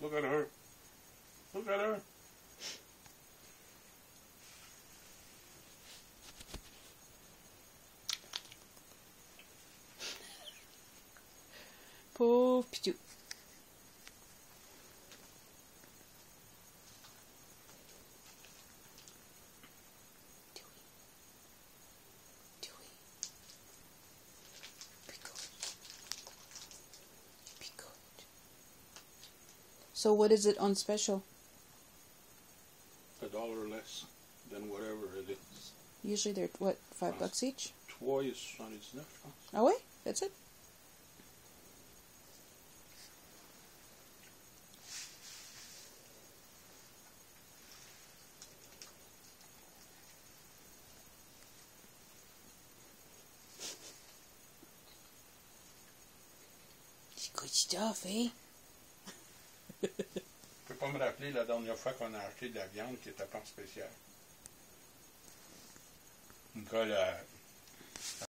Look at her. Look at her. Pauvre Pitou. So what is it on special? $1 less than whatever it is. Usually they're, what, $5 each? 3 is 79. Ah ouais? That's it? Good stuff, eh? Je peux pas me rappeler la dernière fois qu'on a acheté de la viande qui était pas en spécial. Nicole